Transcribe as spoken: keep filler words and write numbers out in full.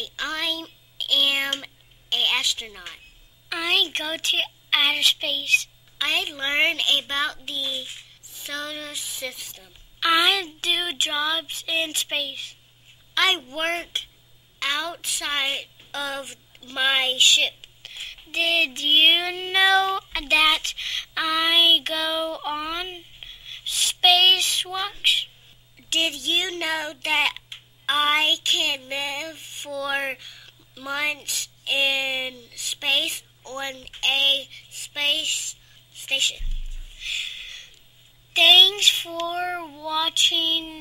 Hi, I am an astronaut. I go to outer space. I learn about the solar system. I do jobs in space. I work outside of my ship. Did you know that I go on spacewalks? Did you know that I can live for months in space on a space station? Thanks for watching